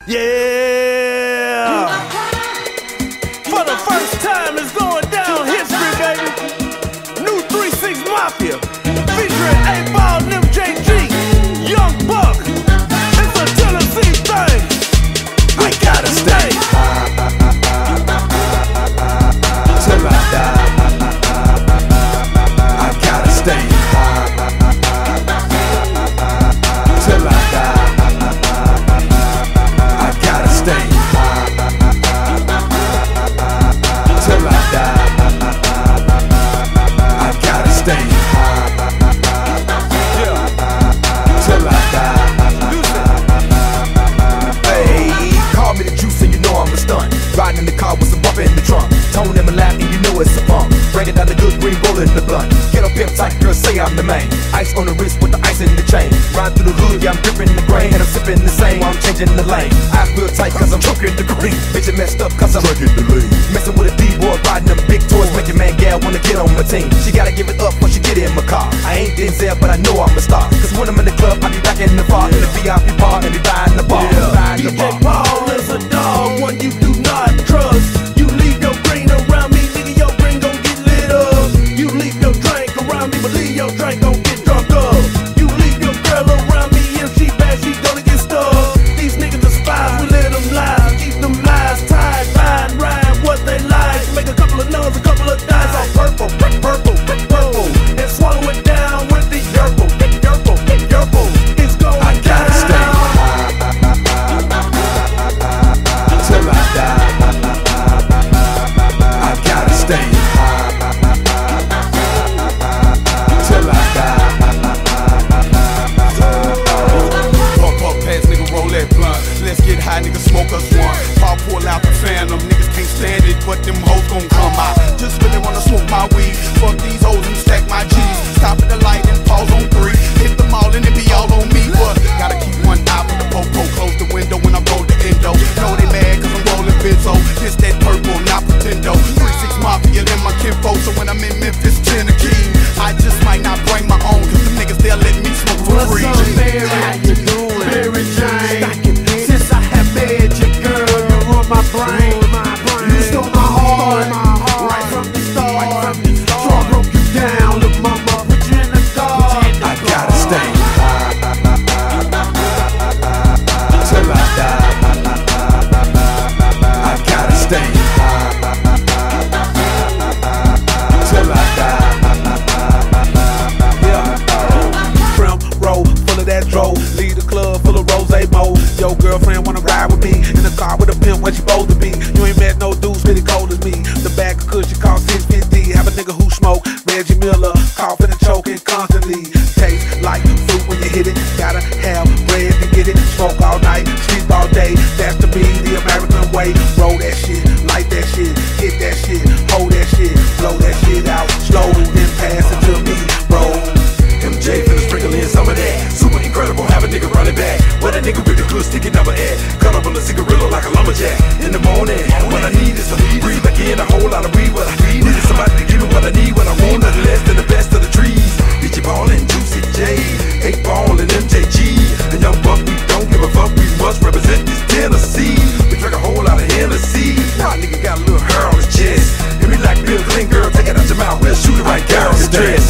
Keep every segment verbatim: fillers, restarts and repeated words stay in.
Yeah! For the first time, it's going down history, baby. New three six Mafia, featuring Eightball M J G, Young Buck. It's a Tennessee thing. We gotta stay till I die. I gotta stay till I die. Stay till I die. I gotta stay. Yeah. Till I die. Hey, call me the juice and you know I'm a stunt. Riding in the car with some bump in the trunk. Tone in my lap and you know it's a pump. Breaking down the good green bullet in the blunt. Ghetto pimp tight, girl say I'm the main. Ice on the wrist with the ice in the chain. Ride through the hood, yeah I'm grippin the grain. And I'm sippin the same while I'm changing the lane. Eyes real tight cause I'm choking the green. Bitch it messed up cause I'm drinkin the lean. Messing with a D-boy, riding them big toys. Make your man gal wanna get on my team. She gotta give it up when she get in my car. I ain't Denzel but I know I'm a star. Cause when I'm in the club I be back in the bar. In the V I P bar and be buying the bar. Yeah. D J Paul is a dog, one you do not trust. You leave your green around me, nigga, your green gon' get lit up. You leave your drink around me, but leave your drink gon' get drunk up. You leave your girl around me, if she bad, she gonna get stuck. These niggas are spies, we let them lie. Keep them lies tied, fine, rhyme what they like. Make a couple of nuns, a couple of dimes all purple, purple, purple, and swallow it down with the yerple, yerple, yerple. It's going I gotta down. Stay till I die. I gotta stay till I die. Pump up pants, nigga, roll that blunt. Let's get high, nigga, smoke us one. Paul pull out the phantom, niggas can't stand it, but them hoes gon' come out. Just really wanna smoke my weed. Fuck these hoes and stack my G's. Stop at the light and pause on three. Hit them all and it be all on me. What? Gotta keep one eye for the popo. Close the window when I roll the endo. Know they mad cause I'm rolling benzo. This that purple, not pretendo. three six Mafia, then my kinfo. So when I'm in Memphis, Tennessee, I just might not bring my own. Cause them niggas, they'll let me smoke for free. What's up, Mary? How you doing? Mary Jane. Since I have met you, girl, you ruined my brain. You stole my heart, right from the start. Draw broke you down, look mama, put you in the dark. I gotta stay till I die. I gotta stay till I die. Yeah. Pimp roll full of that dro. Leave the club full of rose mo. Your girlfriend wanna ride with me in the car with a pimp where she supposed to be. You ain't met no dudes really cold as me. The bag of cushion cost six fifty. Have a nigga who smoke Reggie Miller, coughing and choking constantly. Tastes like fruit when you hit it. Gotta have bread to get it. Smoke all night, sleep all day. That's to be the American way. Roll that shit, light that shit, hit that shit, hold that shit, blow that shit out slow, then pass it to me, bro. M J finna sprinkle in some of that. Super incredible, have a nigga running back. What a nigga with the good sticky number at. Cut up on a cigarillo like a lumberjack. In the morning, what I need is a breathe back in a whole lot of weed. What I need is somebody to give me what I need. What I want, nothing less than the best of the trees. D J Ball and Juicy J, Eightball and M J G, and Young Buck. We don't give a fuck. We must represent this Tennessee. We drink a whole lot of Hennessy. Why nigga got a little hair on his chest? Hit me like Bill Clinton, girl. Take it out your mouth. We'll shoot it right down the dress.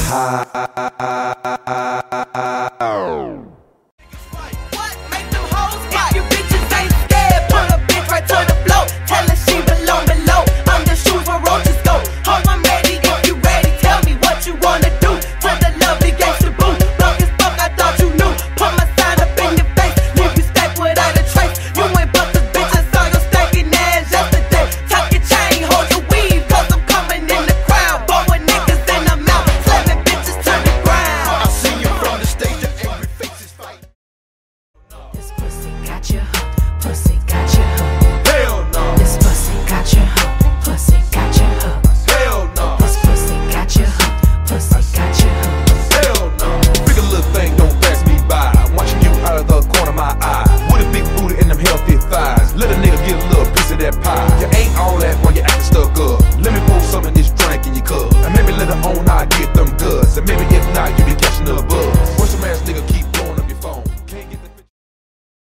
Got you.